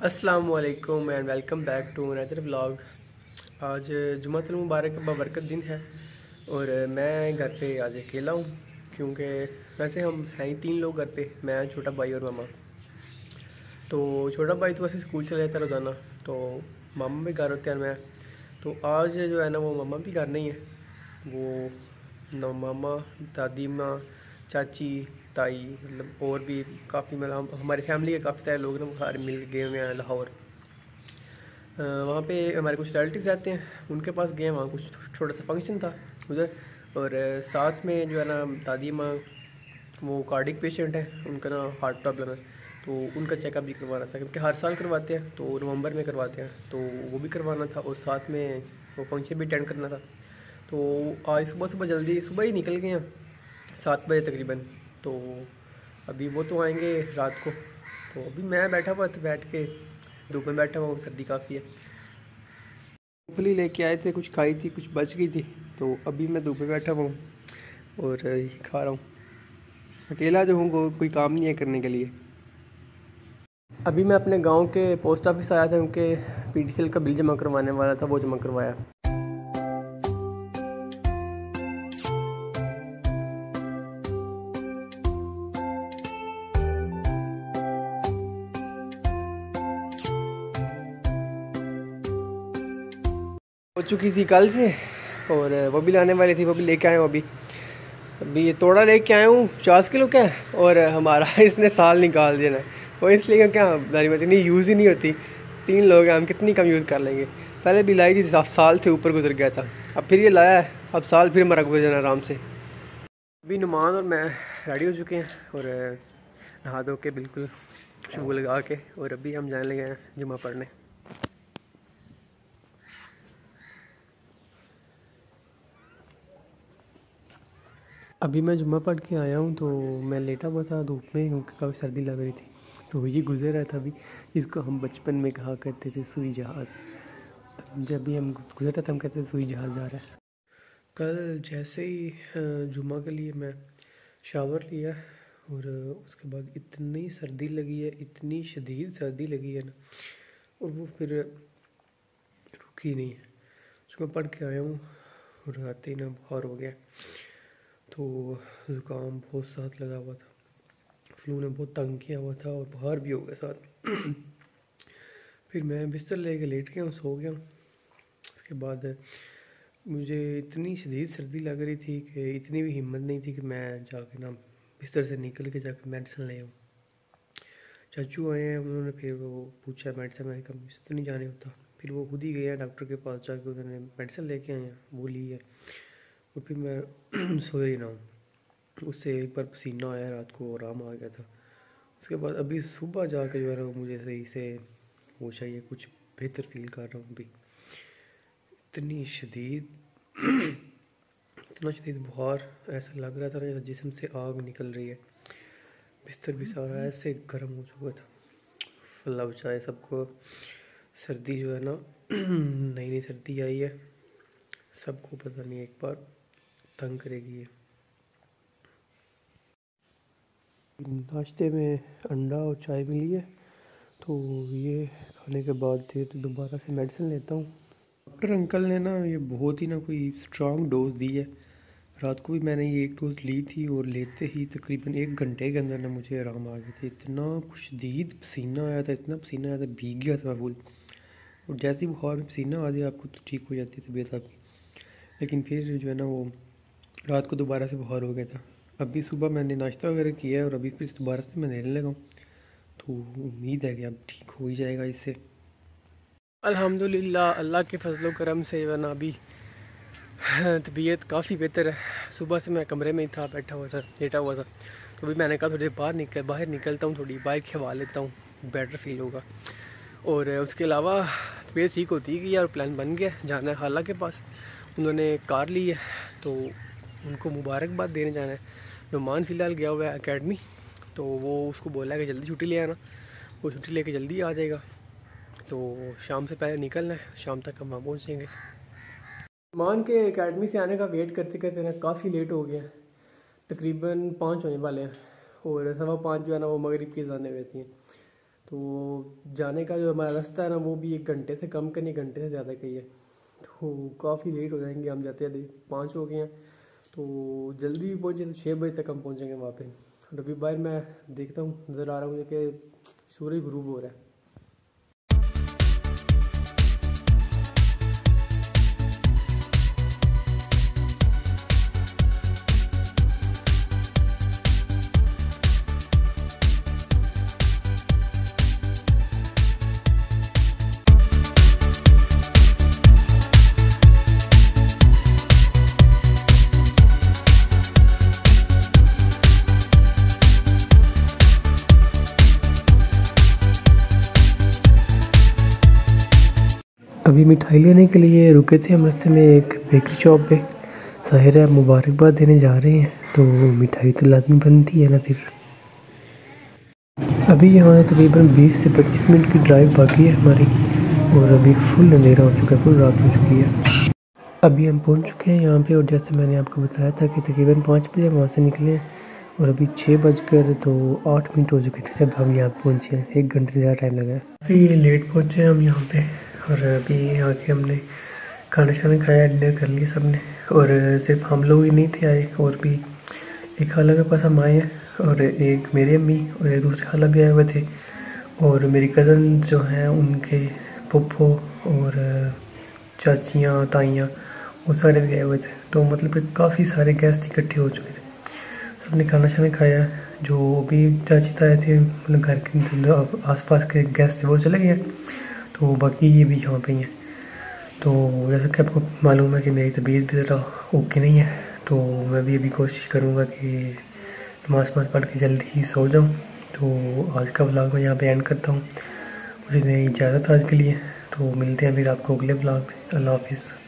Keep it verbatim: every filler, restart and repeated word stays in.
अस्सलाम वालेकुम and welcome back to another vlog. आज जुम्मतुल मुबारक बरकत दिन है और मैं घर पे आज अकेला हूँ क्योंकि वैसे हम हैं ही तीन लोग घर पे, मैं, छोटा भाई और मामा। तो छोटा भाई तो वैसे स्कूल चला जाता है रोज़ाना, तो मामा भी घर होते हैं। मैं तो आज जो है ना वो मामा भी घर नहीं है, वो ना मामा, दादी माँ, चाची, ताई, मतलब और भी काफ़ी, मतलब हमारी फैमिली के काफ़ी सारे लोग ना वो सारे मिल गए हुए हैं लाहौर। वहाँ पे हमारे कुछ रिलेटिव रहते हैं, उनके पास गए, वहाँ कुछ छोटा सा फंक्शन था उधर। और साथ में जो है ना दादी माँ, वो कार्डिक पेशेंट है, उनका ना हार्ट प्रॉब्लम है, तो उनका चेकअप भी करवाना था क्योंकि हर साल करवाते हैं, तो नवंबर में करवाते हैं, तो वो भी करवाना था और साथ में वो फंक्शन भी अटेंड करना था। तो आज सुबह सुबह जल्दी सुबह ही निकल गए हैं, सात बजे तकरीबन। तो अभी वो तो आएंगे रात को। तो अभी मैं बैठा हुआ था, बैठ के धूप में बैठा हुआ हूँ, सर्दी काफ़ी है। मूँगफली लेके आए थे, कुछ खाई थी, कुछ बच गई थी, तो अभी मैं धूप में बैठा हुआ हूँ और ये खा रहा हूँ। अकेला जो हूँ वो कोई काम नहीं है करने के लिए। अभी मैं अपने गांव के पोस्ट ऑफिस आया था क्योंकि पीटीसीएल का बिल जमा करवाने वाला था, वो जमा करवाया। हो चुकी थी कल से और वो भी लाने वाली थी, वो भी लेके आए हूँ। अभी अभी ये तोड़ा लेके आया हूँ पचास किलो का, और हमारा इसने साल निकाल देना है। वो इसलिए क्या दारी मत इतनी यूज़ ही नहीं होती, तीन लोग हैं हम, कितनी कम यूज़ कर लेंगे। पहले भी लाई थी, साल से ऊपर गुजर गया था, अब फिर ये लाया है, अब साल फिर हमारा गुजर जाना आराम से। अभी नुमान और मैं रेडी हो चुके हैं और नहा धो के बिल्कुल शू लगा के, और अभी हम जाने लगे हैं जुम्मा पढ़ने। अभी मैं जुम्मा पढ़ के आया हूँ, तो मैं लेटा हुआ था धूप में क्योंकि काफ़ी सर्दी लग रही थी। तो ये गुजर रहा था अभी, जिसको हम बचपन में कहा करते थे सुई जहाज़। जब भी हम गुजरता था हम कहते थे सुई जहाज़ जा रहा है। कल जैसे ही जुम्मा के लिए मैं शावर लिया और उसके बाद इतनी सर्दी लगी है, इतनी शदीद सर्दी लगी है ना, और वो फिर रुकी नहीं है। उसको पढ़ के आया हूँ और आते ही ना बुखार हो गया, तो ज़ुकाम बहुत साथ लगा हुआ था, फ्लू ने बहुत तंग किया हुआ था और बुखार भी हो गया साथ। फिर मैं बिस्तर लेके लेट गया हूँ, सो गया हूँ। उसके बाद मुझे इतनी शदीद सर्दी लग रही थी कि इतनी भी हिम्मत नहीं थी कि मैं जाके ना बिस्तर से निकल के जाके मेडिसिन ले आऊँ। चाचू आए हैं, उन्होंने फिर वो पूछा मेडिसिन, मैंने कहा मुझसे तो नहीं जाने होता। फिर वो खुद ही गए डॉक्टर के पास, जाके उन्होंने मेडिसिन लेके आए हैं, वो ली है। और फिर मैं सोया ही ना हूँ, उससे एक बार पसीना आया रात को, आराम आ गया था। उसके बाद अभी सुबह जाके जो है ना मुझे सही से वो चाहिए, कुछ बेहतर फील कर रहा हूँ अभी। इतनी शदीद इतना शदीद बुखार, ऐसा लग रहा था ना जैसे जिस्म से आग निकल रही है। बिस्तर भी सारा ऐसे गर्म हो चुका था। अल्लाह बचाए सबको। सर्दी जो है ना नई नई सर्दी आई है, सबको पता नहीं एक बार तंग करेगी ये। नाश्ते में अंडा और चाय मिली है, तो ये खाने के बाद फिर दोबारा से मेडिसिन लेता हूँ। डॉक्टर अंकल ने ना ये बहुत ही ना कोई स्ट्रॉन्ग डोज दी है। रात को भी मैंने ये एक डोज ली थी और लेते ही तकरीबन एक घंटे के अंदर ना मुझे आराम आ गया था। इतना शदीद पसीना आया था, इतना पसीना आया था, भीग गया था फुल। और जैसे ही बुखार में पसीना आ जाए आपको तो ठीक हो जाती है तबीयत आपकी, लेकिन फिर जो है ना वो रात को दोबारा से बुखार हो गया था। अभी सुबह मैंने नाश्ता वगैरह किया है और अभी फिर दोबारा से मैं लेने लगा हूँ, तो उम्मीद है कि अब ठीक हो ही जाएगा इससे। अल्हम्दुलिल्लाह, अल्लाह के फजलो करम से वरना अभी तबीयत काफ़ी बेहतर है। सुबह से मैं कमरे में ही था, बैठा हुआ था, लेटा हुआ था, तो अभी मैंने कहा थोड़ी देर बाहर निकल बाहर निकलता हूँ, थोड़ी बाइक खवा लेता हूँ, बेटर फील होगा। और उसके अलावा तबीयत ठीक होती है यार, प्लान बन गया, जाना है खाला के पास, उन्होंने कार ली है, तो उनको मुबारकबाद देने जाना है। नुमान फ़िलहाल गया हुआ है एकेडमी, तो वो उसको बोला है कि जल्दी छुट्टी ले आना, वो छुट्टी लेके जल्दी आ जाएगा, तो शाम से पहले निकलना है, शाम तक हम वहाँ पहुँचेंगे। नुमान के एकेडमी से आने का वेट करते करते ना काफ़ी लेट हो गया, तकरीबन पाँच होने वाले हैं, और सवा पाँच जो है ना वो मगरिब की अज़ानें रहती हैं। तो जाने का जो हमारा रास्ता है ना वो भी एक घंटे से कम का नहीं, घंटे से ज़्यादा का ही है। तो काफ़ी लेट हो जाएंगे, हम जाते जाते पाँच हो गए हैं। तो जल्दी भी पहुँचे तो छः बजे तक हम पहुँचेंगे वहाँ पे। और अभी बाहर मैं देखता हूँ, नज़र आ रहा हूँ कि सूरज गुरूब हो रहा है। अभी मिठाई लेने के लिए रुके थे हम रास्ते में एक बेकरी शॉप पे। साहिर है मुबारकबाद देने जा रहे हैं तो मिठाई तो लाजमी बनती है ना फिर। अभी यहाँ से तकरीबन बीस से पच्चीस मिनट की ड्राइव बाकी है हमारी और अभी फुल अंधेरा हो चुका है, फुल रात हो चुकी है। अभी हम पहुँच चुके हैं यहाँ पे और जैसे मैंने आपको बताया था कि तकरीबन पाँच बजे वहाँ से निकले हैं और अभी छः बजकर तो आठ मिनट हो चुके थे जब हम यहाँ पहुँचे हैं। एक घंटे से ज़्यादा टाइम लगा है। अभी ये लेट पहुँचे हैं हम यहाँ पे और अभी आके हमने खाना शाना खाया, डिनर कर लिया सबने। और सिर्फ हम लोग ही नहीं थे आए, और भी एक खाला के पास हम आए हैं और एक मेरी अम्मी और एक दूसरे खाला भी आए हुए थे और मेरी कज़न जो हैं उनके पप्पो और चाचियाँ ताइयाँ वो सारे भी आए हुए थे। तो मतलब कि काफ़ी सारे गेस्ट इकट्ठे हो चुके थे। सबने खाना शाना खाया। जो भी चाची ताए थे मतलब घर के आस पास के गेस्ट थे वो चले गए, तो बाकी ये भी यहाँ पे ही हैं। तो जैसा कि आपको मालूम है कि मेरी तबीयत भी ज़रा ओके नहीं है, तो मैं भी अभी कोशिश करूँगा कि नमाज़ नमाज़ पढ़ के जल्दी ही सो जाऊँ। तो आज का व्लॉग मैं यहाँ पे एंड करता हूँ। मुझे नहीं इजाज़त आज के लिए, तो मिलते हैं फिर आपको अगले व्लॉग में। अल्लाह हाफिज़।